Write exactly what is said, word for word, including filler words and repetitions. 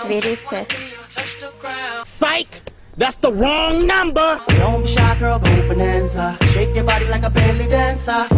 Vira isso, peça. Psych! That's the wrong number! Don't be shy, girl, go bonanza. Shake your body like a belly dancer.